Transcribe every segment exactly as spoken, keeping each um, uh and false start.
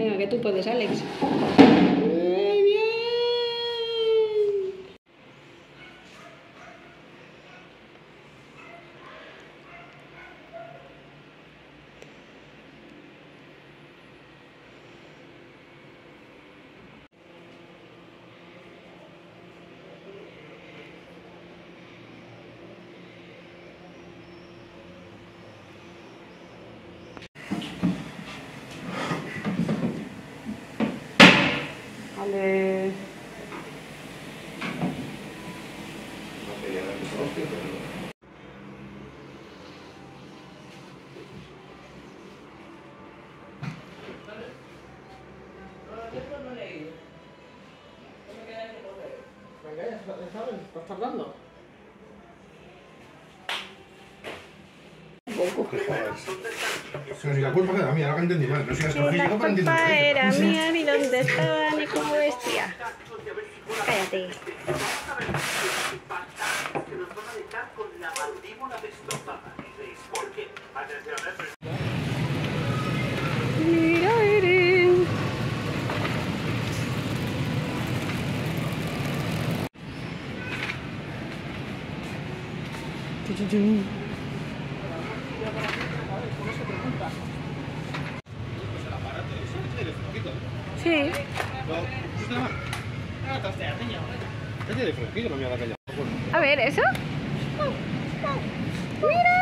Venga, que tú puedes, Alex. ¡Muy bien! Vale. ¿Estás tardando? Pero si la culpa era mía, ahora que entendí mal. No sé si has cogido La yo para entender. culpa era mía, ni dónde estaba, ni cómo vestía. Cállate. Mira, Eren. Sí. A ver, ¿eso? ¡Mira!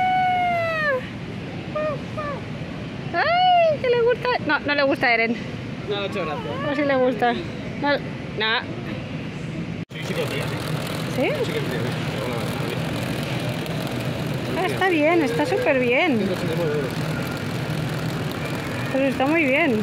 ¡Ay! ¿Qué le gusta? No, no le gusta a Eren. No, muchas gracias. No, sí le gusta. No. No. Sí, sí que lo tiene. ¿Sí? Sí que lo tiene. Ah, está bien, está súper bien. Pues está muy bien.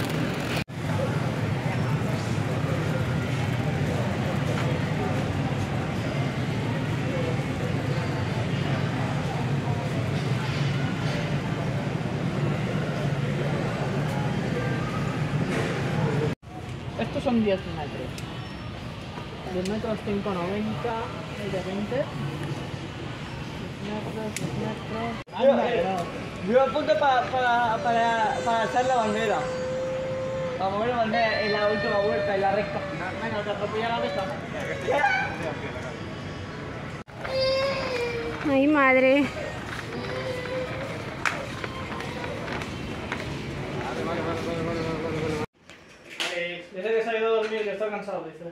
Estos son diez metros. diez metros, cinco noventa, veinte. diez metros, diez metros. Anda, que no. Yo apunto para para para para alzar la bandera. Para mover la bandera en la última vuelta, en la recta. Venga, te atropella la vista. Ay, madre. Dice que se ha ido a dormir, que está cansado, dice.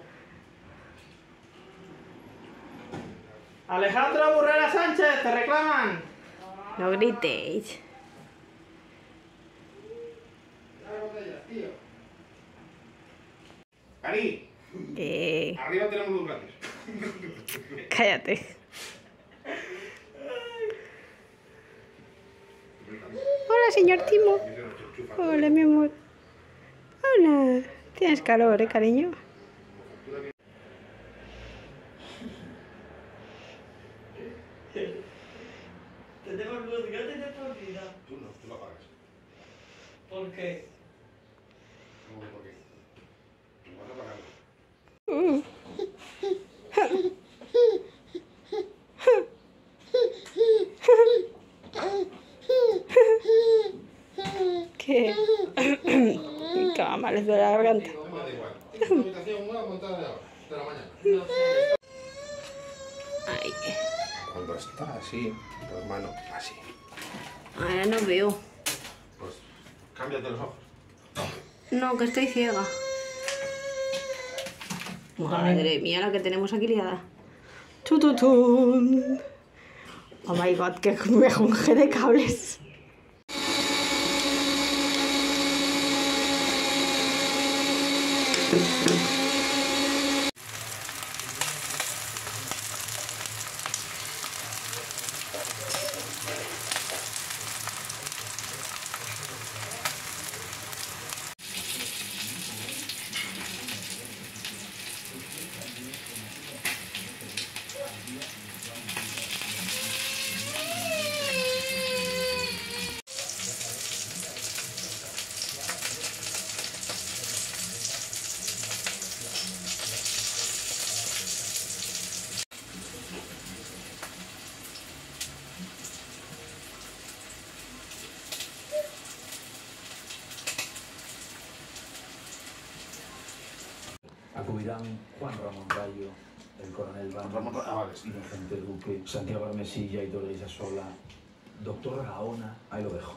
Alejandro Burrera Sánchez, te reclaman. No gritéis. Cari, Eh, arriba tenemos luz gratis. cállate. Hola, señor Timo. Hola, mi amor. Hola. Tienes calor, ¿eh, cariño? Tenemos luz gratis de por vida. Tú no, tú lo apagas. ¿Por qué? No, ¿por qué? Tú vas a apagarlo. Mm. ¿Qué? Cama, les duele la garganta. No me da igual. Es una habitación nueva montada de ahora, de la mañana. Ay, Cuando está así, tu hermano así, ahora no veo. pues cámbiate los ojos. No, que estoy ciega. Madre mía, la que tenemos aquí liada. Tututun. Oh my god, que me junge de cables. Acudirán Juan Ramón Rayo, el coronel Ramón Vamos, Ra- ah, vale, sí. Inocente Duque, Santiago Armesilla y Dolores Sola, doctor Gaona, ahí lo dejo.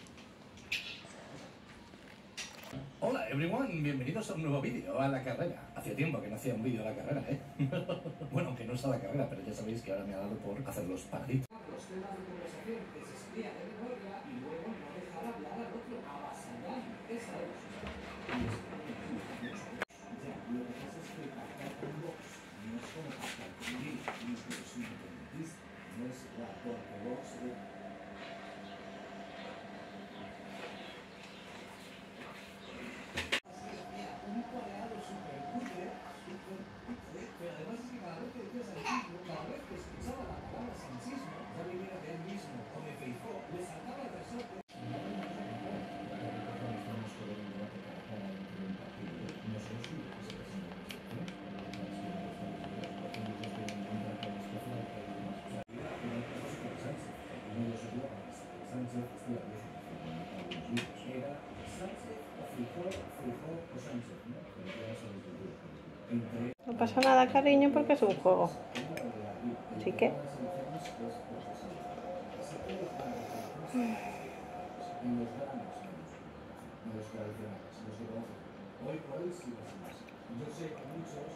Hola everyone, bienvenidos a un nuevo vídeo a la carrera. Hacía tiempo que no hacía un vídeo a la carrera, ¿eh? Bueno, aunque no es a la carrera, pero ya sabéis que ahora me ha dado por hacer los paraditos. Los temas de conversación que se escría de memoria y luego no dejar hablar al otro, avasallar. Esa es. Ya, lo que pasa es que pactar con Vox no es como pactar conmigo, no es que soy independentista, no es la porque Vox... Un cuadrado súper cutre, súper cutre, pero además es que cada vez que decía sanchismo, cada vez que escuchaba la palabra sanchismo, ya viniera de él mismo o de Feijóo, le saltaba el resorte. No pasa nada, cariño, porque es un juego. Así que... Hoy por hoy sí lo hacemos. Yo sé que muchos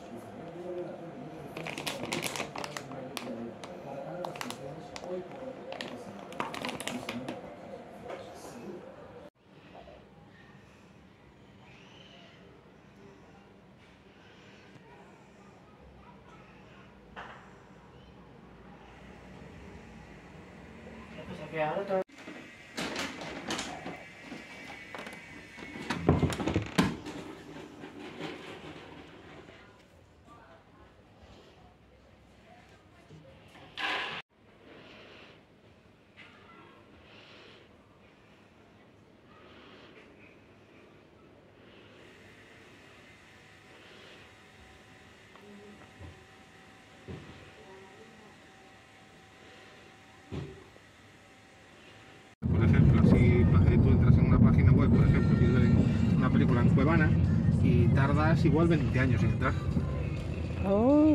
para ganar las elecciones hoy por hoy no pasa nada. Seguro. Que ahora todo... Por ejemplo, si tú entras en una página web, por ejemplo, quieres ver una película en Cuevana y tardas igual veinte años en entrar. Oh.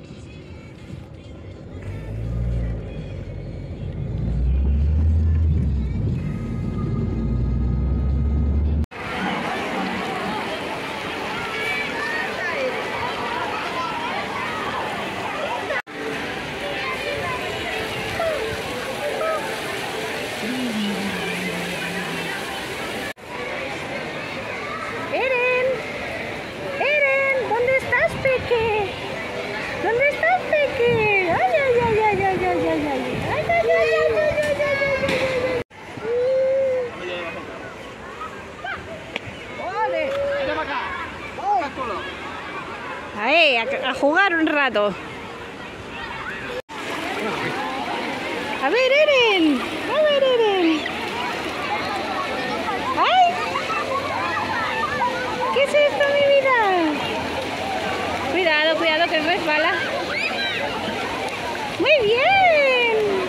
Eren, Eren, ¿dónde estás, Peque? ¿Dónde estás, Peque? Ay, ay, ay, ay, ay, ay, ay, ay, ay, ay, ay, ay, ay, ay, ay, ay, ¡Vale! ¡Vete para acá! ¡Vamos, culo! ay. Ahí, a, a jugar un rato. A ver, Eren, a ver, Eren. ¡Ay! ¿Qué es esto, mi vida? Cuidado, cuidado, que resbala. ¡Muy bien!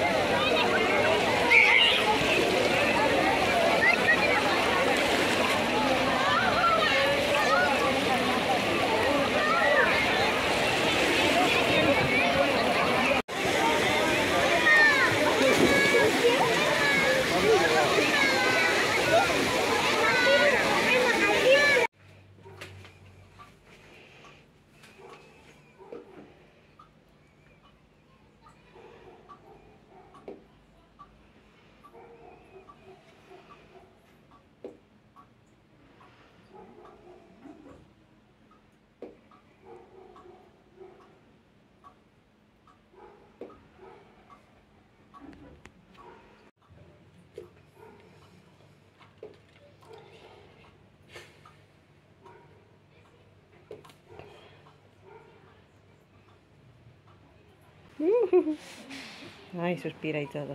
Ay, suspira y todo.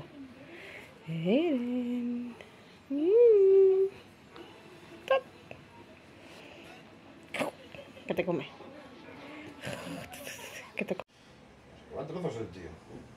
Eren. Mm. Top. ¿Qué te come? ¿Qué te come? ¿Cuántos trozos el tío?